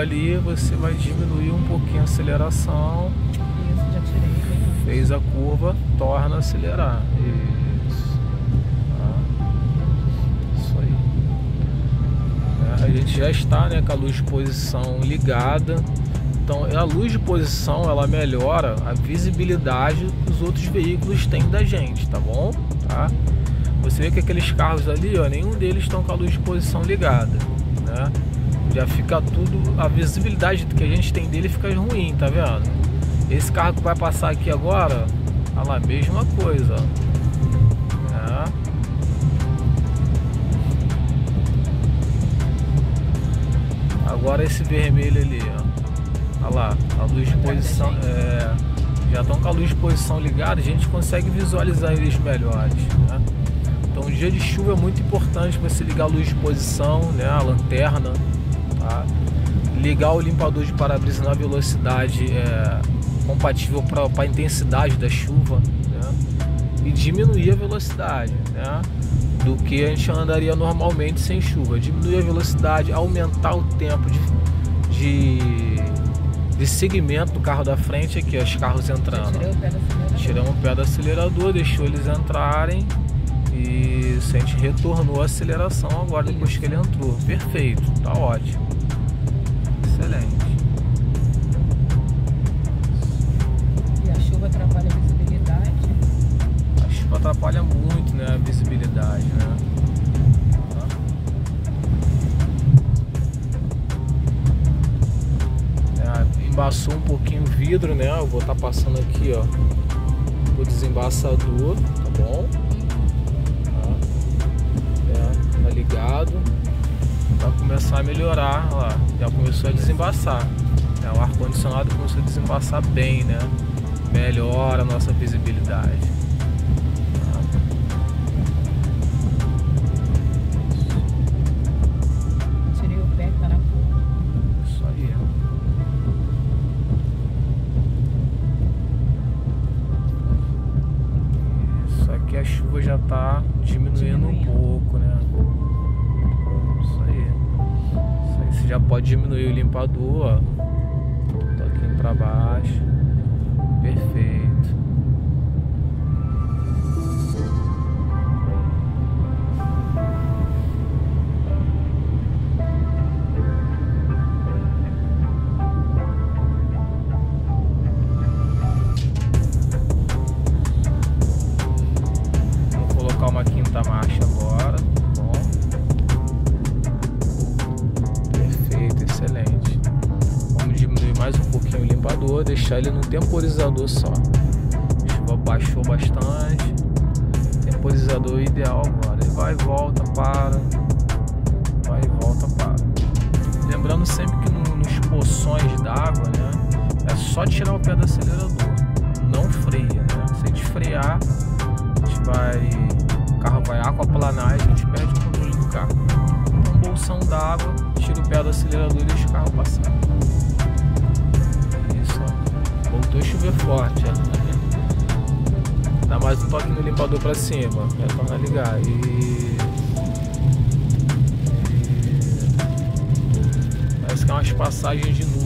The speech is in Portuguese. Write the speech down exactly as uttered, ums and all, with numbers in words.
ali, você vai diminuir um pouquinho a aceleração. Isso, já tirei. Fez a curva, torna a acelerar. Isso. Tá. Isso aí. É, a gente já está, né, com a luz de posição ligada. Então a luz de posição ela melhora a visibilidade que os outros veículos têm da gente, tá bom? Tá? Você vê que aqueles carros ali, ó, nenhum deles estão com a luz de posição ligada, né? Já fica tudo, a visibilidade que a gente tem dele fica ruim, tá vendo? Esse carro que vai passar aqui agora, olha lá, mesma coisa, ó. É. Agora esse vermelho ali, ó. Olha lá, a luz de posição, é, já estão com a luz de posição ligada, a gente consegue visualizar eles melhores, né? Então, dia de chuva é muito importante você ligar a luz de posição, né, a lanterna, tá? Ligar o limpador de para-brisa na velocidade é, compatível para a intensidade da chuva, né? E diminuir a velocidade, né, do que a gente andaria normalmente sem chuva. Diminuir a velocidade, aumentar o tempo de, de de segmento do carro da frente aqui, ó, os carros entrando. Tiramos o pé do acelerador, deixou eles entrarem e a gente retornou a aceleração agora depois que ele entrou. Perfeito, tá ótimo. Excelente. E a chuva atrapalha a visibilidade? A chuva atrapalha muito, né, a visibilidade, né? Embaçou um pouquinho o vidro, né? Eu vou estar tá passando aqui, ó, o desembaçador, tá bom? Tá, é, tá ligado. Vai começar a melhorar, ó, já começou a desembaçar. É, o ar-condicionado começou a desembaçar bem, né? Melhora a nossa visibilidade. A chuva já tá diminuindo um pouco, né? Isso aí. Isso aí você já pode diminuir o limpador, ó. Um toquinho pra baixo. Perfeito. Uma quinta marcha agora, bom, perfeito, excelente. Vamos diminuir mais um pouquinho o limpador, deixar ele no temporizador só. A chuva baixou bastante, temporizador ideal agora. Ele vai e volta, para, vai e volta, para. Lembrando sempre que no, nos poções d'água, né, é só tirar o pé do acelerador, não freia, né? Se a gente frear, a gente vai o carro vai aquaplanar e a gente perde o controle do carro. Então, bolsão d'água, tira o pé do acelerador e deixa o carro passar. Isso, ó. Voltou a chover forte, ó. Dá mais um toque no limpador pra cima, retorna a ligar. E... e... Parece que é umas passagens de nuvem.